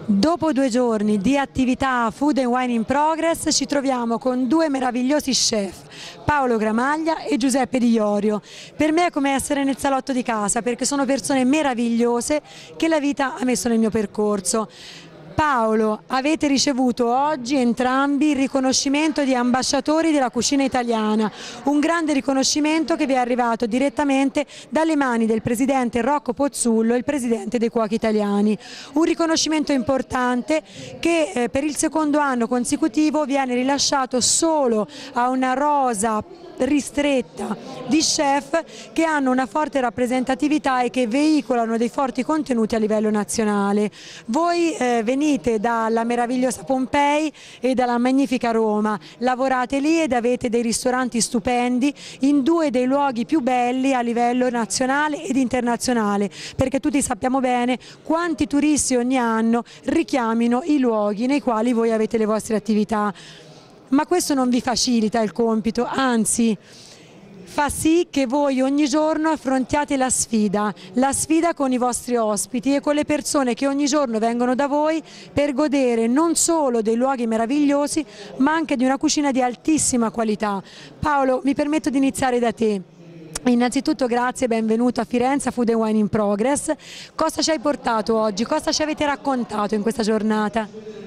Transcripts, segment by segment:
Dopo 2 giorni di attività Food and Wine in Progress ci troviamo con 2 meravigliosi chef, Paolo Gramaglia e Giuseppe Di Iorio. Per me è come essere nel salotto di casa, perché sono persone meravigliose che la vita ha messo nel mio percorso. Paolo, avete ricevuto oggi entrambi il riconoscimento di ambasciatori della cucina italiana, un grande riconoscimento che vi è arrivato direttamente dalle mani del presidente Rocco Pozzullo, il presidente dei Cuochi Italiani. Un riconoscimento importante che per il secondo anno consecutivo viene rilasciato solo a una rosa ristretta di chef che hanno una forte rappresentatività e che veicolano dei forti contenuti a livello nazionale. Voi venite dalla meravigliosa Pompei e dalla magnifica Roma, lavorate lì ed avete dei ristoranti stupendi in 2 dei luoghi più belli a livello nazionale ed internazionale, perché tutti sappiamo bene quanti turisti ogni anno richiamino i luoghi nei quali voi avete le vostre attività. Ma questo non vi facilita il compito, anzi fa sì che voi ogni giorno affrontiate la sfida con i vostri ospiti e con le persone che ogni giorno vengono da voi per godere non solo dei luoghi meravigliosi ma anche di una cucina di altissima qualità. Paolo, mi permetto di iniziare da te. Innanzitutto grazie e benvenuto a Firenze a Food and Wine in Progress. Cosa ci hai portato oggi? Cosa ci avete raccontato in questa giornata?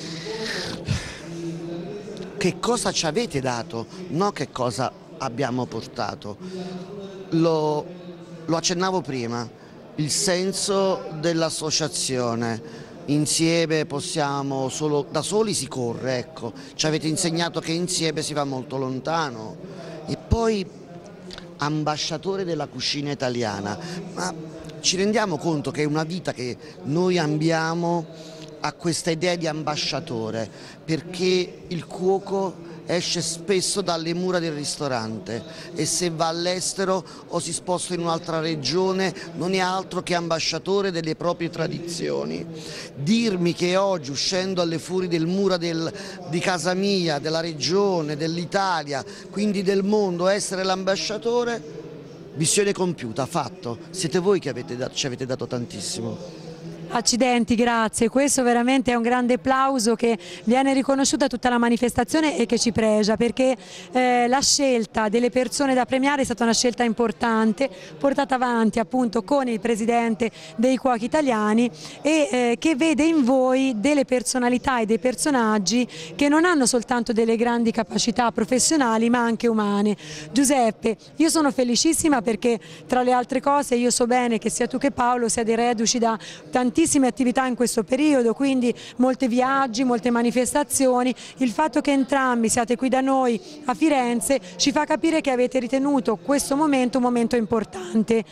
Che cosa ci avete dato, non che cosa abbiamo portato. Lo accennavo prima, il senso dell'associazione. Insieme possiamo, solo da soli si corre, ecco. Ci avete insegnato che insieme si va molto lontano. E poi ambasciatore della cucina italiana. Ma ci rendiamo conto che è una vita che noi abbiamo a questa idea di ambasciatore, perché il cuoco esce spesso dalle mura del ristorante e se va all'estero o si sposta in un'altra regione non è altro che ambasciatore delle proprie tradizioni. Dirmi che oggi, uscendo alle fuori del muro di casa mia, della regione, dell'Italia, quindi del mondo, essere l'ambasciatore, missione compiuta, fatto. Siete voi che ci avete dato tantissimo. Accidenti, grazie, questo veramente è un grande applauso che viene riconosciuta tutta la manifestazione e che ci pregia, perché la scelta delle persone da premiare è stata una scelta importante, portata avanti appunto con il presidente dei Cuochi Italiani e che vede in voi delle personalità e dei personaggi che non hanno soltanto delle grandi capacità professionali ma anche umane. Giuseppe, io sono felicissima perché tra le altre cose io so bene che sia tu che Paolo siete reduci da tantissime attività in questo periodo, quindi molti viaggi, molte manifestazioni. Il fatto che entrambi siate qui da noi a Firenze ci fa capire che avete ritenuto questo momento un momento importante.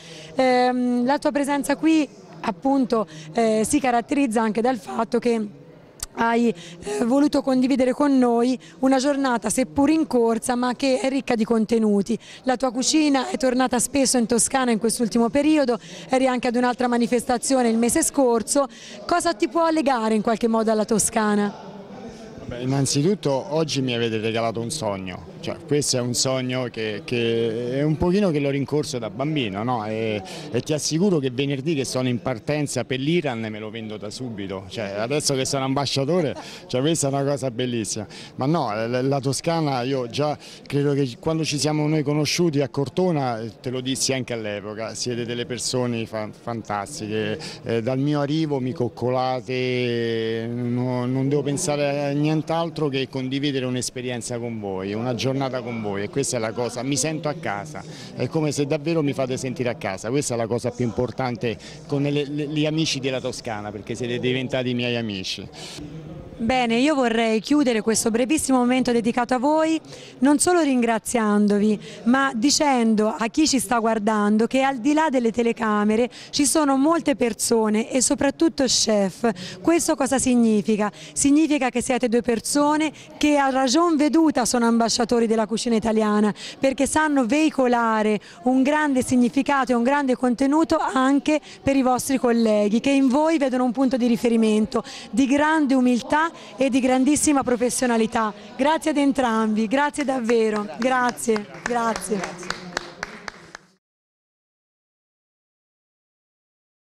La tua presenza qui appunto si caratterizza anche dal fatto che hai voluto condividere con noi una giornata seppur in corsa ma che è ricca di contenuti. La tua cucina è tornata spesso in Toscana in quest'ultimo periodo, eri anche ad un'altra manifestazione il mese scorso. Cosa ti può legare in qualche modo alla Toscana? Beh, innanzitutto oggi mi avete regalato un sogno, cioè, questo è un sogno che è un pochino che l'ho rincorso da bambino, no? E ti assicuro che venerdì che sono in partenza per l'Iran me lo vendo da subito, cioè, adesso che sono ambasciatore, cioè, questa è una cosa bellissima. Ma no, la Toscana, io già credo che quando ci siamo noi conosciuti a Cortona, te lo dissi anche all'epoca, siete delle persone fantastiche, dal mio arrivo mi coccolate, non devo pensare a nient'altro che condividere un'esperienza con voi, una giornata con voi, e questa è la cosa, mi sento a casa, è come se davvero mi fate sentire a casa, questa è la cosa più importante con gli amici della Toscana, perché siete diventati i miei amici. Bene, io vorrei chiudere questo brevissimo momento dedicato a voi non solo ringraziandovi ma dicendo a chi ci sta guardando che al di là delle telecamere ci sono molte persone e soprattutto chef. Questo cosa significa? Significa che siete 2 persone che a ragion veduta sono ambasciatori della cucina italiana, perché sanno veicolare un grande significato e un grande contenuto anche per i vostri colleghi che in voi vedono un punto di riferimento di grande umiltà e di grandissima professionalità. Grazie ad entrambi, grazie davvero, grazie.